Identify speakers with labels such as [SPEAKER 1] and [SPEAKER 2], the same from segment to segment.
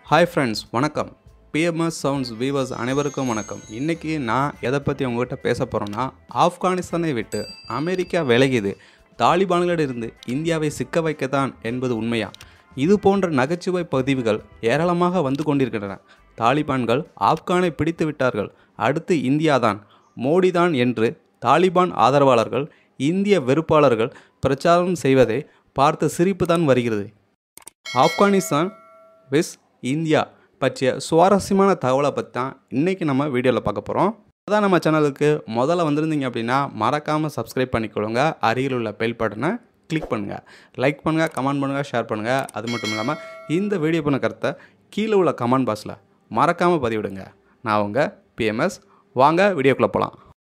[SPEAKER 1] Hi friends, வணக்கம். PMS Soundz viewers அனைவருக்கும் வணக்கம். இன்றைக்கி நான் எதை பற்றி உங்கள்கிட்ட பேச போகிறேன்னா, ஆப்கானிஸ்தானை விட்டு அமெரிக்கா விலகியது தாலிபான்களிடமிருந்து இந்தியாவை சிக்க வைக்கத்தான் என்பது உண்மையா? இது போன்ற நகைச்சுவை பதிவுகள் ஏராளமாக வந்து கொண்டிருக்கின்றன. தாலிபான்கள் ஆப்கானை பிடித்து விட்டார்கள், அடுத்து இந்தியா தான், மோடி தான் என்று தாலிபான் ஆதரவாளர்கள், இந்திய வெறுப்பாளர்கள் பிரச்சாரம் செய்வதை பார்த்து சிரிப்பு தான் வருகிறது. ஆப்கானிஸ்தான் விஸ் இந்தியா பற்றிய சுவாரஸ்யமான தகவலை பற்றி தான் இன்றைக்கி நம்ம வீடியோவில் பார்க்க போகிறோம். அதான் நம்ம சேனலுக்கு முதல்ல வந்திருந்தீங்க அப்படின்னா மறக்காமல் சப்ஸ்கிரைப் பண்ணிக்கொள்ளுங்க. அருகில் உள்ள பெல் பட்டனை கிளிக் பண்ணுங்கள், லைக் பண்ணுங்கள், கமெண்ட் பண்ணுங்கள், ஷேர் பண்ணுங்கள். அது மட்டும் இல்லாமல் இந்த வீடியோ பண்ண கருத்தை கீழே உள்ள கமெண்ட் பாக்ஸில் மறக்காமல் பதிவிடுங்க. நான் உங்கள் PMS. வாங்க வீடியோக்குள்ளே போகலாம்.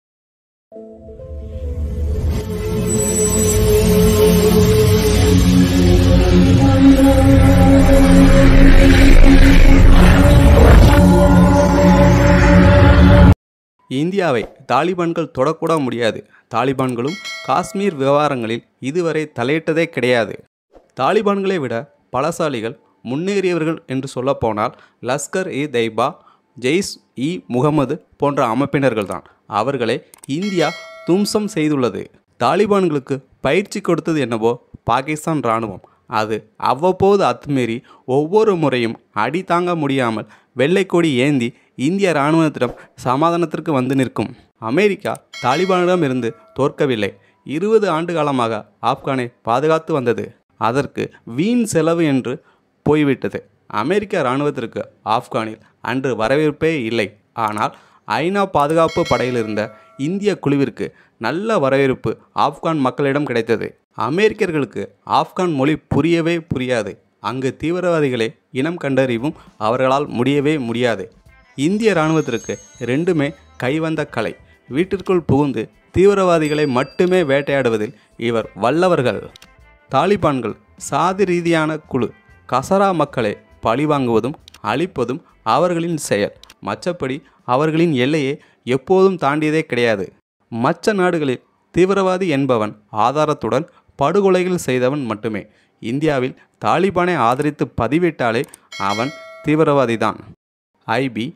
[SPEAKER 1] இந்தியாவை தாலிபான்கள் தொடக்கூட முடியாது. தாலிபான்களும் காஷ்மீர் விவகாரங்களில் இதுவரை தலையிட்டதே கிடையாது. தாலிபான்களை விட பலசாலிகள், முன்னேறியவர்கள் என்று சொல்லப்போனால் லஷ்கர்-இ-தொய்பா, ஜெய்ஷ்-இ-முகமது போன்ற அமைப்பினர்கள் தான். அவர்களை இந்தியா தும்சம் செய்துள்ளது. தாலிபான்களுக்கு பயிற்சி கொடுத்தது என்னவோ பாகிஸ்தான் இராணுவம். அது அவ்வப்போது அத்துமீறி ஒவ்வொரு முறையும் அடி தாங்க முடியாமல் வெள்ளைக்கொடி ஏந்தி இந்திய இராணுவத்திடம் சமாதானத்திற்கு வந்து நிற்கும். அமெரிக்கா தாலிபானிடம் இருந்து தோற்கவில்லை. 20 ஆண்டு காலமாக ஆப்கானை பாதுகாத்து வந்தது. அதற்கு வீண் செலவு என்று போய்விட்டது. அமெரிக்க இராணுவத்திற்கு ஆப்கானில் அன்று வரவேற்பே இல்லை. ஆனால் ஐநா பாதுகாப்பு படையில் இருந்த இந்திய குழுவிற்கு நல்ல வரவேற்பு ஆப்கான் மக்களிடம் கிடைத்தது. அமெரிக்கர்களுக்கு ஆப்கான் மொழி புரியவே புரியாது. அங்கு தீவிரவாதிகளை இனம் கண்டறிவும் அவர்களால் முடியவே முடியாது. இந்திய இராணுவத்திற்கு ரெண்டுமே கைவந்த கலை. வீட்டிற்குள் புகுந்து தீவிரவாதிகளை மட்டுமே வேட்டையாடுவதில் இவர் வல்லவர்கள். தாலிபான்கள் சாதி ரீதியான குழு. கசரா மக்களை பழிவாங்குவதும் அழிப்பதும் அவர்களின் செயல். மற்றபடி அவர்களின் எல்லையை எப்போதும் தாண்டியதே கிடையாது. மற்ற நாடுகளில் தீவிரவாதி என்பவன் ஆதாரத்துடன் படுகொலைகள் செய்தவன் மட்டுமே. இந்தியாவில் தாலிபானை ஆதரித்து பதிவிட்டாலே அவன் தீவிரவாதிதான். IB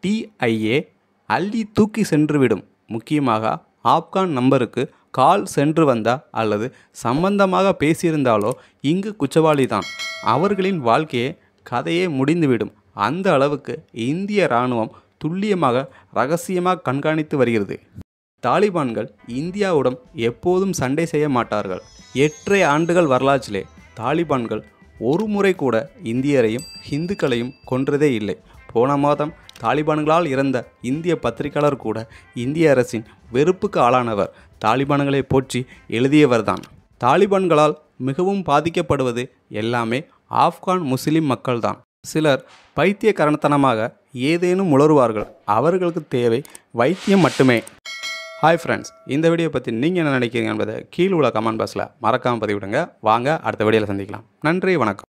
[SPEAKER 1] TIA அள்ளி தூக்கி சென்றுவிடும். முக்கியமாக ஆப்கான் நம்பருக்கு கால் சென்று வந்தா அல்லது சம்பந்தமாக பேசியிருந்தாலோ இங்கு குற்றவாளி தான். அவர்களின் வாழ்க்கையே கதையே முடிந்துவிடும். அந்த அளவுக்கு இந்திய இராணுவம் துல்லியமாக ரகசியமாக கண்காணித்து வருகிறது. தாலிபான்கள் இந்தியாவுடன் எப்போதும் சண்டை செய்ய மாட்டார்கள். 8 ஆண்டுகள் வரலாற்றிலே தாலிபான்கள் ஒரு முறை கூட இந்தியரையும் இந்துக்களையும் கொன்றதே இல்லை. போன மாதம் தாலிபான்களால் இறந்த இந்திய பத்திரிகையாளர் கூட இந்திய அரசின் வெறுப்புக்கு ஆளானவர். தாலிபான்களை போற்றி எழுதியவர்தான். தாலிபான்களால் மிகவும் பாதிக்கப்படுவது எல்லாமே ஆப்கான் முஸ்லிம் மக்கள்தான். சிலர் பைத்தியக்காரத்தனமாக ஏதேனும் உளறுவார்கள். அவர்களுக்கு தேவை வைத்தியம் மட்டுமே. ஹாய் ஃப்ரெண்ட்ஸ், இந்த வீடியோ பற்றி நீங்கள் என்ன நினைக்கிறீங்க என்பதை கீழே உள்ள கமெண்ட் பாக்ஸில் மறக்காமல் பதிவிடுங்க. வாங்க அடுத்த வீடியோவில் சந்திக்கலாம். நன்றி, வணக்கம்.